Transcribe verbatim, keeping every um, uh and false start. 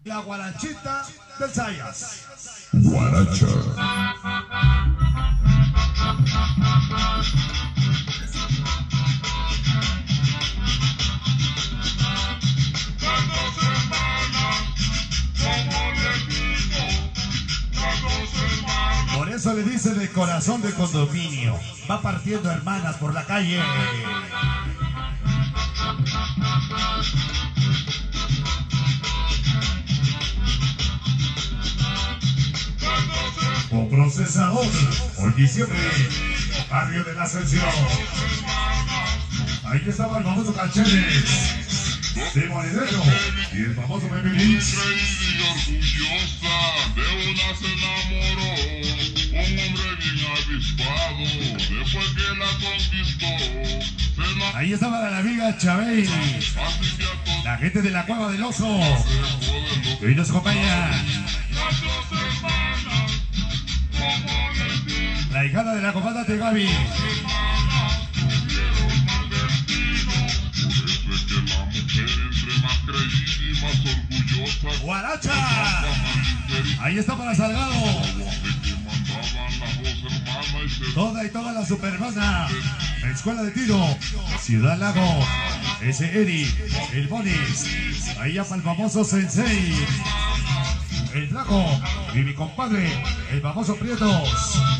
La guarachita del Sayas. Guaracha. Por eso le dice de corazón de condominio. Va partiendo hermanas por la calle. Con procesador, hoy diciembre, barrio de la Ascensión. Ahí estaba el famoso Cacheles, de Monedero, y el famoso Baby Beach. Y orgullosa de una se enamoró, un hombre bien avispado, después que la conquistó. Se enamoró, Ahí estaba la amiga Chabey, así que a todos la gente de la Cueva del Oso, que hoy nos acompaña. La hijada de la comanda de Gaby. Guaracha. Ahí está para Salgado. Toda y toda la supermana. Escuela de Tiro. Ciudad Lago. Ese Eri. El Bonis. Ahí ya para el famoso Sensei. El Draco. Y mi compadre. El famoso Prietos.